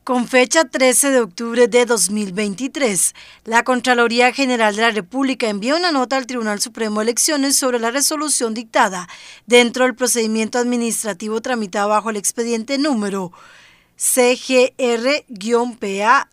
Con fecha 13 de octubre de 2023, la Contraloría General de la República envió una nota al Tribunal Supremo de Elecciones sobre la resolución dictada dentro del procedimiento administrativo tramitado bajo el expediente número CGR-PA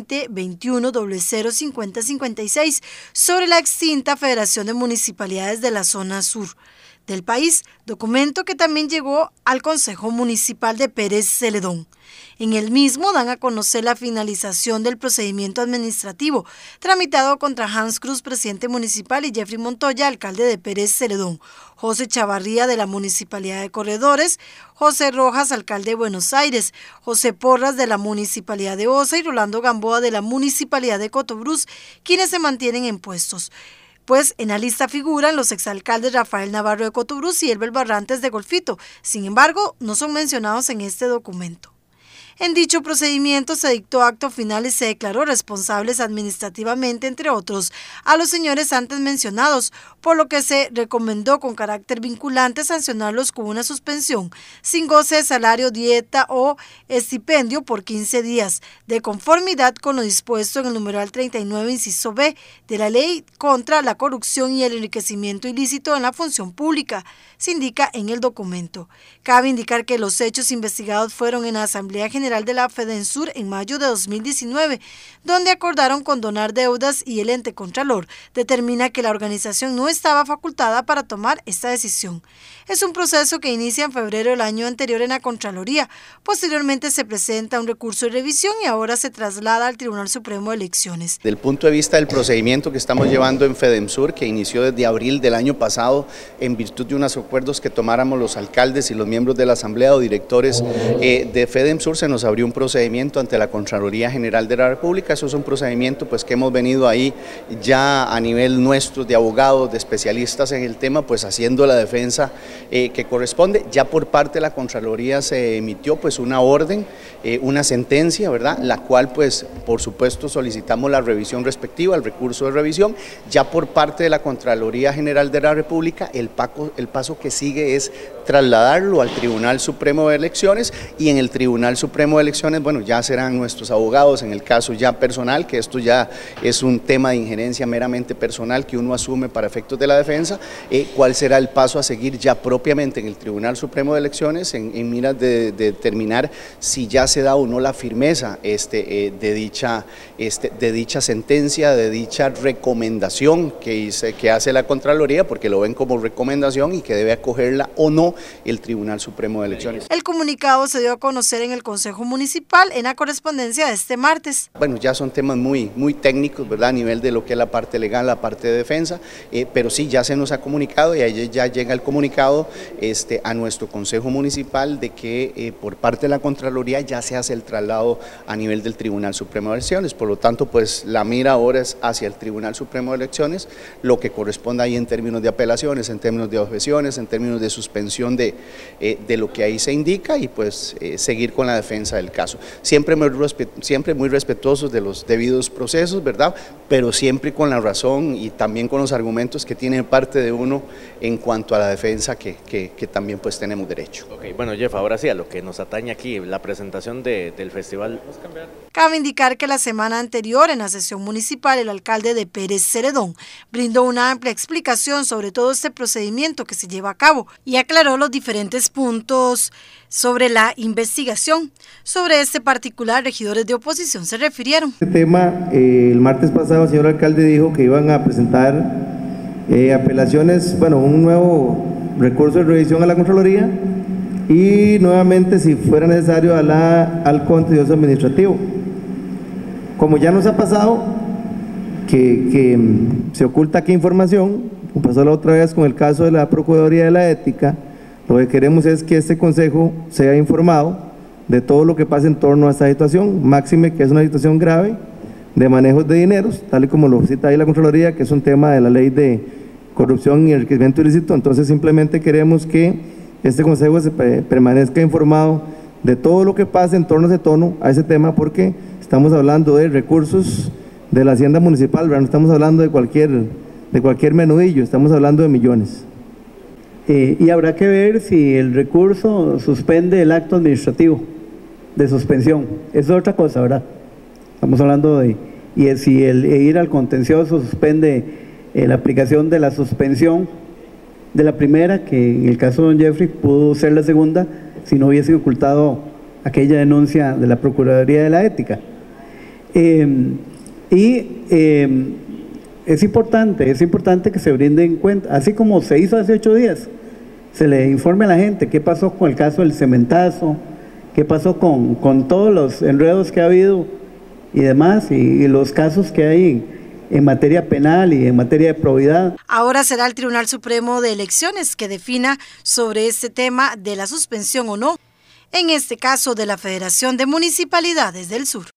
2021-005056 sobre la extinta Federación de Municipalidades de la Zona Sur del país, documento que también llegó al Consejo Municipal de Pérez Celedón. En el mismo dan a conocer la finalización del procedimiento administrativo tramitado contra Hans Cruz, presidente municipal, y Jeffrey Montoya, alcalde de Pérez Celedón, José Chavarría de la Municipalidad de Corredores, José Rojas, alcalde de Buenos Aires, José Porras de la Municipalidad de Osa y Rolando Gamboa de la Municipalidad de Cotobruz, quienes se mantienen en puestos. Pues en la lista figuran los exalcaldes Rafael Navarro de Cotobruz y Elber Barrantes de Golfito. Sin embargo, no son mencionados en este documento. En dicho procedimiento se dictó acto final y se declaró responsables administrativamente, entre otros, a los señores antes mencionados, por lo que se recomendó con carácter vinculante sancionarlos con una suspensión sin goce de salario, dieta o estipendio por 15 días, de conformidad con lo dispuesto en el numeral 39, inciso B, de la Ley contra la Corrupción y el Enriquecimiento Ilícito en la Función Pública, se indica en el documento. Cabe indicar que los hechos investigados fueron en la Asamblea General de la FEDENSUR en mayo de 2019, donde acordaron condonar deudas y el ente contralor determina que la organización no estaba facultada para tomar esta decisión. Es un proceso que inicia en febrero del año anterior en la Contraloría. Posteriormente se presenta un recurso de revisión y ahora se traslada al Tribunal Supremo de Elecciones. Del punto de vista del procedimiento que estamos llevando en FEDENSUR, que inició desde abril del año pasado en virtud de unos acuerdos que tomáramos los alcaldes y los miembros de la Asamblea o directores de FEDENSUR, se nos abrió un procedimiento ante la Contraloría General de la República. Eso es un procedimiento pues que hemos venido ahí ya a nivel nuestro de abogados, de especialistas en el tema, pues haciendo la defensa que corresponde. Ya por parte de la Contraloría se emitió pues una orden, una sentencia, ¿verdad? La cual pues por supuesto solicitamos la revisión respectiva, el recurso de revisión. Ya por parte de la Contraloría General de la República el paso que sigue es trasladarlo al Tribunal Supremo de Elecciones, y en el Tribunal Supremo de Elecciones, bueno, ya serán nuestros abogados, en el caso ya personal, que esto ya es un tema de injerencia meramente personal que uno asume para efectos de la defensa, cuál será el paso a seguir ya propiamente en el Tribunal Supremo de Elecciones en miras de determinar si ya se da o no la firmeza de dicha sentencia, de dicha recomendación que hace la Contraloría, porque lo ven como recomendación y que debe acogerla o no el Tribunal Supremo de Elecciones. El comunicado se dio a conocer en el Consejo Municipal en la correspondencia de este martes. Bueno, ya son temas muy técnicos, ¿verdad? A nivel de lo que es la parte legal, la parte de defensa, pero sí, ya se nos ha comunicado y ayer ya llega el comunicado a nuestro Consejo Municipal de que por parte de la Contraloría ya se hace el traslado a nivel del Tribunal Supremo de Elecciones. Por lo tanto, pues la mira ahora es hacia el Tribunal Supremo de Elecciones, lo que corresponde ahí en términos de apelaciones, en términos de objeciones, en términos de suspensión de lo que ahí se indica, y pues seguir con la defensa del caso. Siempre muy respetuosos de los debidos procesos, ¿verdad? Pero siempre con la razón y también con los argumentos que tiene parte de uno en cuanto a la defensa que también pues tenemos derecho. Ok, bueno Jeff, ahora sí a lo que nos atañe aquí, la presentación del festival. Cabe indicar que la semana anterior en la sesión municipal el alcalde de Pérez Celedón brindó una amplia explicación sobre todo este procedimiento que se lleva a cabo y aclaró los diferentes puntos sobre la investigación. Sobre este particular, regidores de oposición se refirieron. Este tema, el martes pasado el señor alcalde dijo que iban a presentar apelaciones, bueno, un nuevo recurso de revisión a la Contraloría y nuevamente, si fuera necesario, al contencioso administrativo. Como ya nos ha pasado que se oculta aquí información, como pasó la otra vez con el caso de la Procuraduría de la Ética, lo que queremos es que este consejo sea informado de todo lo que pasa en torno a esta situación, máxime que es una situación grave de manejos de dineros, tal y como lo cita ahí la Contraloría, que es un tema de la ley de corrupción y enriquecimiento ilícito. Entonces simplemente queremos que este consejo permanezca informado de todo lo que pasa en torno a ese tema, porque estamos hablando de recursos de la hacienda municipal, ¿verdad? No estamos hablando de cualquier menudillo, estamos hablando de millones. Y habrá que ver si el recurso suspende el acto administrativo. de suspensión. Eso es otra cosa, ¿verdad? Estamos hablando de, y es si el ir al contencioso suspende la aplicación de la suspensión de la primera, que en el caso de don Jeffrey pudo ser la segunda si no hubiesen ocultado aquella denuncia de la Procuraduría de la Ética. Es importante que se brinde en cuenta, así como se hizo hace 8 días, se le informe a la gente qué pasó con el caso del cementazo, qué pasó con todos los enredos que ha habido y demás, y los casos que hay en materia penal y en materia de probidad. Ahora será el Tribunal Supremo de Elecciones que defina sobre este tema de la suspensión o no, en este caso de la Federación de Municipalidades del Sur.